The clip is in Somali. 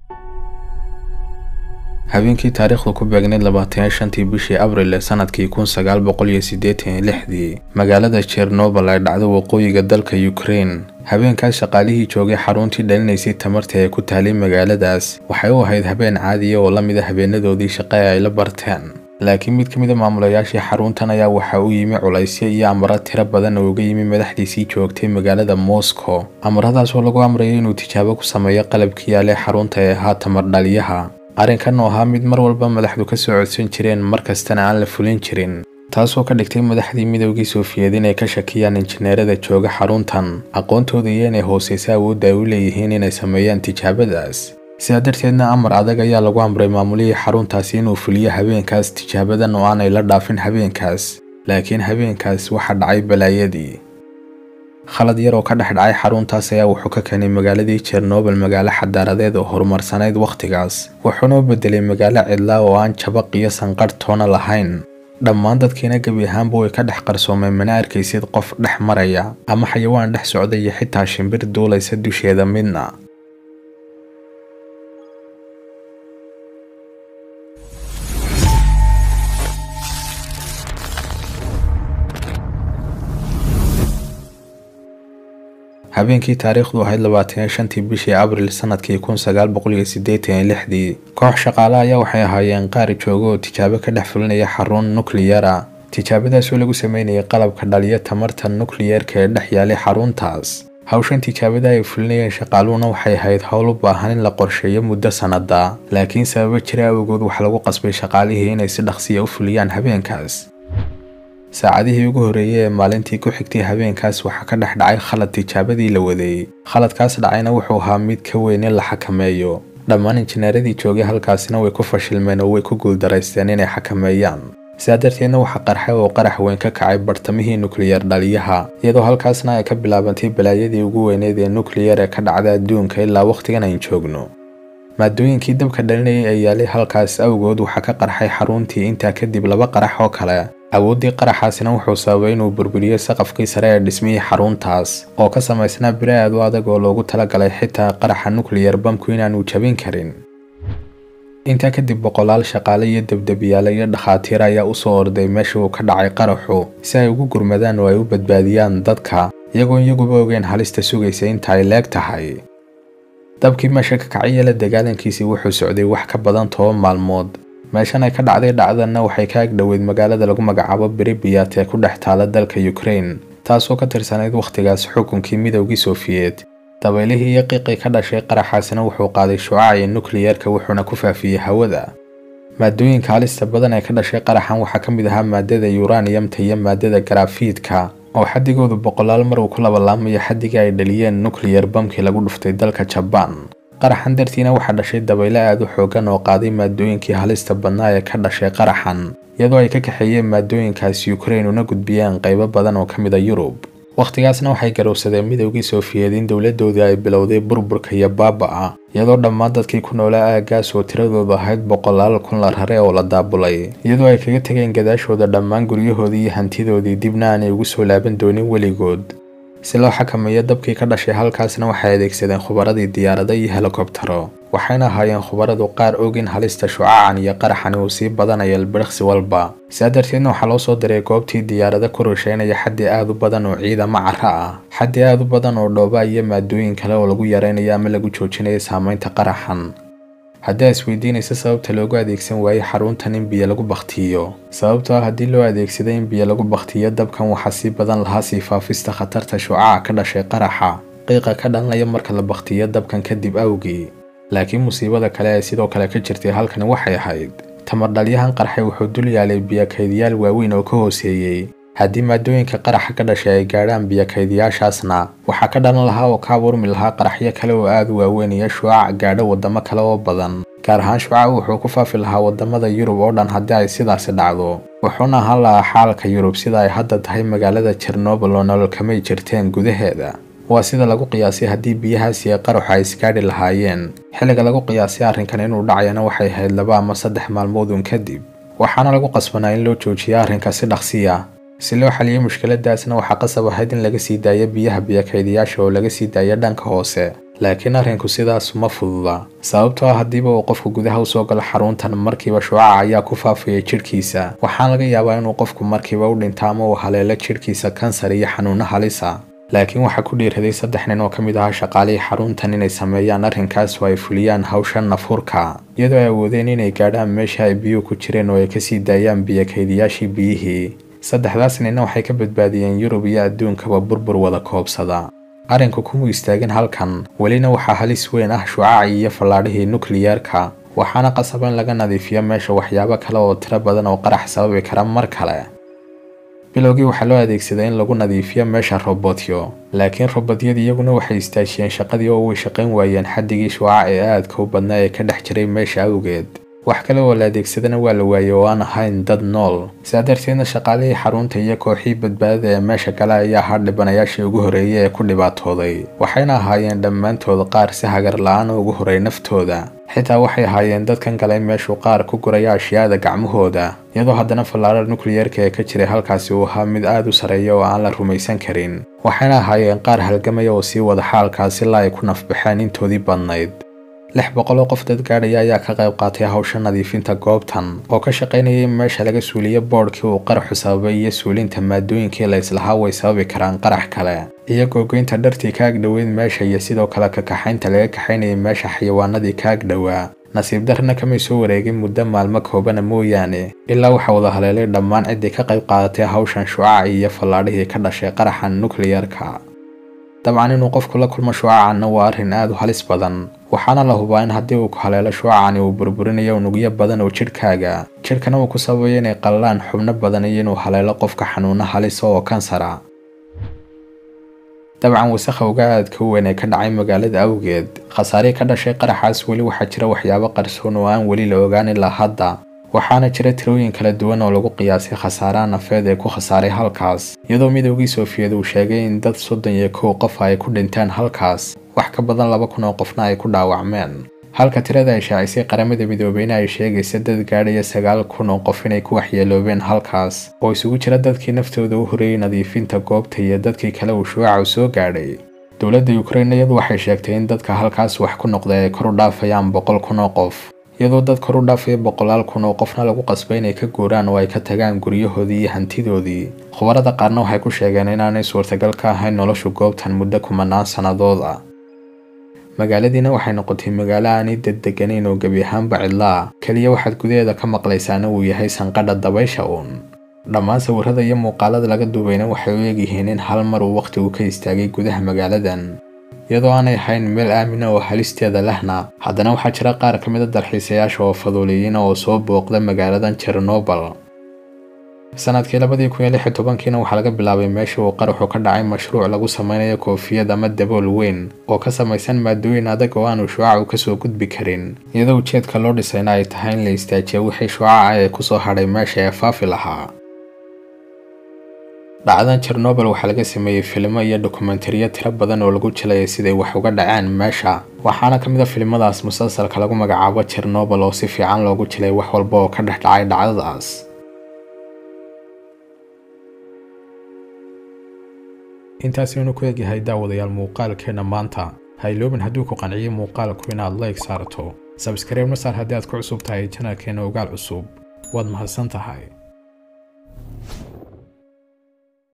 habeenkii taariikhdu ku beegnayd 25 bishii Abriil ee sanadkii 1986 magaalada Chernobyl ay dhacday waqooyiga dalka Ukraine. habeenkaas shaqaalihii joogay xaruntii dhalinaysay tamarta ee ku taalay magaaladaas waxay u ahayd habeen caadi ah oo la mid ah habeenadoodii shaqo ay la barteen. laakiin mid ka mid ah maamulayaashii xaruntan ayaa waxa uu yimi culaysyo iyo amaro tiro badan oo uga yimi madaxdiisii joogtay magaalada Moscow. amaradaas oo lagu amray inuu tijaabo ku sameeyo qalabkii yaale xarunta ee ahaa tamar dhaliyaha. arrinkan oo ahaa mid mar walba madaxdu ka soo codsan jireen markastana aan la fulin jirin, taasoo ka dhigtay madaxdii midowgii Sofiyeed inay ka shakiyaan injineerada jooga xaruntan aqoontooda iyo inay hooseysa awoodda ay u leeyihiin inay sameeyaan tijaabadaas. sidaa darteedna amar adag ayaa lagu amray maamulihii xaruntaasi inuu fuliyo habeenkaas tijaabadan oo aanay la dhaafin habeenkaas. laakiin habeenkaas waxa dhacay balaayadii. khalad yar oo ka dhex dhacay xaruntaas ayaa wuxuu ka keenay magaaladii Chernobyl magaalo xadaaradeed oo horumarsanayd waqtigaas, wuxuuna u bedelay magaalo cidla oo aan jabaq iyo sanqadh toona lahayn. dhammaan dadkiina gebi ahaanba way ka dhex qarsoomeen, mana arkaysid qof dhex maraya ama xayawaan dhex socda iyo xitaa shimbir duulaysa dusheeda midna. habeenkii taariikhdu ahayd 25 bishii Abriil sanadkii 1986 koox shaqaale ayaa waxay ahaayeen qaar jooga oo tijaabo ka dhex fulinaya xarun nukliyeer ah. tijaabadaas oo lagu sameynayay qalabka dhaliya tamarta nukliyeerka ee dhex yaalay xaruntaas. hawshan tijaabada ay fulinayeen shaqaaluhuna waxay ahayd hawl u baahan in la qorsheeyo muddo sanada, laakiin sababo jira awgood waxa lagu qasbay shaqaalihii inay si dhaqsiya u fuliyaan habeenkaas. saacadihii ugu horeeyay ee maalintii ku xigtay habeenkaas waxa ka dhex dhacay khalad tijaabadii la waday. khaladkaas dhacayna wuxuu ahaa mid ka weyn in la xakameeyo. dhammaan injineeradii joogay halkaasina way ku fashilmeen oo way ku guuldareysteen inay xakameeyaan. sidaa darteedna waxa qarxay oo qarax weyn ka kacay bartamihii nukliyeer dhaliyaha, iyadoo halkaasna ay ka bilaabantay balaayadii ugu weyneed ee nukliyeer ee ka dhacda adduunka ilaa waqtigan aynu joogno. maadooyinkii dabka dhalinayay ee yaalay halkaas awgood waxa ka qarxay xaruntii intaa kadib 2 qarax oo kale. awoodii qaraxaasina wuxuu sababay inuu burburiyo saqafkii sare ee dhismihii xaruntaas oo ka samaysnaa bir aad u adag oo loogu talagalay xitaa qaraxa nukliyeer bamku inaanu jabin karin. intaa kadib boqolaal shaqaale iyo debdebiyaale iyo dhakhaatiir ayaa u soo orday meesha uu ka dhacay qaraxu si ay ugu gurmadaan oo ay u badbaadiyaan dadka, iyagoo iyaguba ogeen halista sugaysa inta ay leeg tahay. dabkii meesha ka kacay la dagaalankiisii wuxuu socday wax ka badan 10 maalmood. meeshan ay ka dhacday dhacdana waxay ka ag dhaweyd magaalada lagu magacaabo Pripyat ee ku dhex taala dalka Ukraine, taasoo ka tirsanayd waqtigaas xukunkii midowgii Sofiyeed. dabaylihii iyo qiiqii ka dhashay qaraxaasina wuxuu qaaday shucaaca nukliyeerka wuxuuna ku faafiyay hawada. maadooyinka halista badan ee ka dhashay qaraxan waxaa ka mid ahaa maadada uranium-ta iyo maadada grafiitka oo xadigoodu boqolaal mar uu ku labalaamayo xadigii ay dhaliyeen nukliyeer bamkii lagu dhuftay dalka Japan. qaraxan dartiina waxaa dhashay dabaylo aad u xoogan oo qaaday maadooyinkii halista badnaa ee ka dhashay qaraxan, iyadoo ay ka kaxeeyeen maadooyinkaasi Ukraine una gudbiyeen qaybo badan oo ka mid ah Yurub. waqtigaasna waxay garowsadeen midowgii Sofiyeed in dowladooda ay bilowday burburka iyo baaba'a, iyadoo dhammaan dadkii ku noolaa aaggaas oo tiradoodu ahayd boqolaal kun la rare oo la daabulay, iyadoo ay kaga tageen gadaashooda dhammaan guryahoodii iyo hantidoodii dibna aanay ugu soo laaban doonin weligood. si loo xakameeyo dabkii ka dhashay halkaasna waxay adeegsadeen khubaradii diyaarado iyo helikobtaro, waxayna ahaayeen khubaradu qaar og in halista shucaacan iyo qaraxan uu sii badanayo ilbiriqsi walba. sidaa darteedna waxaa loo soo diray goobtii diyaarado ku rusheynaya xaddi aad u badan oo ciidamo cara ah, xaddi aad u badan oo dhooba iyo maadooyin kale oo lagu yareynayo ama lagu joojinayo saameynta qaraxan. haddii isweydiinaysa sababta loogu adeegsan waayay xaruntan in biyo lagu baktiyo, sababtoo ah haddii loo adeegsaday in biyo lagu baktiyo dabkan waxaa sii badan lahaa sii faafista khatarta shucaaca ka dhashay qaraxa, qiiqa ka dhalanaya marka la baktiyo dabkan kadib awgii. laakiin musiibada kale ee sidoo kale ka jirtay halkani waxay ahayd tamar dhaliyahan qarxay wuxuu dul yaalay biyo kaydyaal waaweyn oo ka hooseeyey. haddii maadooyinka qaraxa ka dhashay ay gaadhaan biyo kaydyaashaasna waxaa ka dhalan lahaa oo ka abuurmi lahaa qaraxyo kale oo aad u waaweyn iyo shucaac gaadho wadamo kale oo badan. gaar ahaan shucaac wuxuu ku faafi lahaa wadamada Yurub oo dhan haddii ay sidaasi dhacdo, wuxuuna ahaan lahaa xaalka Yurub sida ay hadda tahay magaalada Chernobyl oo nolol kamay jirteen gudaheeda. waa sida lagu qiyaasay haddii biyahaasi ay qaraxa ay iskaadhi lahaayeen. xilliga lagu qiyaasay arrinkan inuu dhacayana waxay ahayd 2 ama 3 maalmood kadib, waxaana lagu qasbanaa in loo joojiyo arrinka si dhaqsiya. si loo xaliyo mushkiladaasna waxaa qasab ahayd in laga sii daayo biyaha biyo kaydyaasha oo laga sii daayo dhanka hoose, laakiin arrinku sidaas ma fududa sababtoo ah hadiiba uu qofku gudaha usoo galo xaruntan markiiba shucaaca ayaa ku faafaya jidhkiisa waxaana laga yaabaa inuu qofku markiiba u dhinto ama uu haleelo jidhkiisa kansar iyo xanuuno halis ah laakiin waxaa ku dhiiraday 3 nin oo ka mid ahaa shaqaalihii xaruntan inay sameeyaan arrinkaas oo ay fuliyaan hawshan nafurka iyadoo ay awoodeen inay gaadhaan meesha ay biyuhu ku jireen oo ay kasii daayaan biyo kaydiyaashii biyihii 3daas ninna waxay ka badbaadiyeen Yurub iyo adduunkaba burbur wada koobsada arrinku kuma istaagin halkan welina waxaa halis weyn ah shucaaci iyo fallaadhihii nukliyeerka waxaana qasab in laga nadiifiyo meesha waxyaabo kale oo tiro badan oo qarax sababi kara mar kale bilowgii waxaa loo adeegsaday in lagu nadiifiyo meesha robotyo laakiin robotyadii iyaguna waxay istaajiyeen shaqadii oo way shaqayn waayeen xaddigii shucaaca ee aadka u badnaa ee ka dhex jiray meesha awgeed wax kale oo la adeegsadana waa la waayay oo aan ahayn dad nool sidaa darteedna shaqaalihii xarunta iyo kooxii badbaadada ee meesha kale ayaa ahaa dhibanayaashii ugu horreeyay ee ku dhibaatooday waxayna ahaayeen dhammaantood qaar si hagar la-aan ugu horay naftooda xitaa waxay ahaayeen dadkan galay meeshuu qaar ku guraya ashyaada gacmahooda iyadoo haddana fallaadha nukliyeerka ee ka jiray halkaasi uu ahaa mid aad u sareeya oo aan la rumaysan karin waxayna ahaayeen qaar halgamaya oo sii wada xaalkaasi ilaa ay ku nafbaxeen intoodii badnayd 600 oo qof dad gaadhaya ayaa ka qayb qaatay hawsha nadiifinta goobtan oo ka shaqaynayay meesha laga suuliyo boodhkii uu qaraxu sababay iyo suulinta maadooyinkii la islahaa way sababi karaan qarax kale iyo googoynta dhartii ka agdhoweyd meesha iyo sidoo kale ka kaxaynta laga kaxaynayay meesha xayawaanadii ka agdhowaa nasiib darrna kamay soo wareegin muddo maalmo koobana mooyaane ilaa waxaa wada haleelay dhammaan ciddii ka qayb qaadatay hawshan shucaaci iyo fallaadhihii ka dhashay qaraxan nukliyeerka dabcan inuu qofku la kulmo shucaacanna waa arrin aad u halis badan waxaana la hubaa in haddii uu ku haleelo shucaacani uu burburinayo unugyo badan oo jidhkana uu ku sababayo inay qallalaan xubno badan iyo inuu haleelo qofka xanuuno halis oo kansara dabcan wasakhowga aadka u weyn ee ka dhacay magaalada awgeed khasaare ka dhashay qaraxaas weli waxaa jira waxyaabo qarsoon oo aan weli la ogaan ilaa hadda waxaana jira tirooyin kala duwan oo lagu qiyaasay khasaaraha nafeed ee ku khasaaray halkaas iyadoo midowgii Soofiyad uu sheegay in dad 31 qof ay ku dhinteen halkaas wax ka badan 2,000 oo qofna ay ku dhaawacmeen halka tirada ay shaacisay qaramada midoobay ay sheegaysa dad gaadhaya 9,000 oo qof inay ku waxyeeloobeen halkaas oo isugu jira dadkii naftooda u horeeyay nadiifinta goobta iyo dadkii kale uu shucaacu soo gaadhay dowladda Ukraine iyadu waxay sheegtay in dadka halkaas wax ku noqday ay kor u dhaafayaan 100,000 oo qof iyadoo dad kor u dhaafay 100,000 oo qofna lagu qasbay inay ka guuraan oo ay ka tagaan guryahoodii iyo hantidoodii khubarada qaarna waxay ku sheegeen inaanay suurtagal ka ahayn nolosha goobtan muddo kumanaan sanadood ah magaaladiina waxay noqotay magaalo aan degganayn oo gabi ahaanba cidla kaliya waxaad gudaheeda ka maqlaysaana uu yahay sanqadha dabaysha dhammaan sawirrada iyo muuqaalada laga duubayna waxay u eegyihiin in hal mar uu waqtigu ka istaagay gudaha magaaladan iyadoo aanay ahayn meel aamin oo halisteeda lehna haddana waxaa jira qaar ka mid ah dalxiisayaasha oo faduuliyiin oo soo booqda magaaladan Chernobyl sanadkii 2016 waxaa laga bilaabay meesha uu qaraxu ka dhacay mashruuc lagu samaynayo koofiyad ama dabool weyn oo ka samaysan maadooyin adag oo aanu shucaacu ka soo gudbi karin iyadoo ujeedka loo dhisayna ay tahay in la istaajiyo wixii shucaaca ee ku soo hadhay meesha ee faafi lahaa dhacdadan Chernobyl waxaa laga sameeyay filmo iyo dokumentariyo tiro badan oo lagu jilayay siday wax uga dhaceen meesha waxaana ka mid ah filmadaas musalsalka lagu magacaabo Chernobyl oo si fiican loogu jilay wax walba oo ka dhex dhacay dhacdadaas intaasi inuu ku eegyahay daawadayaal muuqaalkeena maanta ha iloobin hadduu ku qanciyo muuqaalku inaad like saarto subscribe na saar haddii aad ku cusub tahay channelkeena ogaal cusub waad mahadsan tahay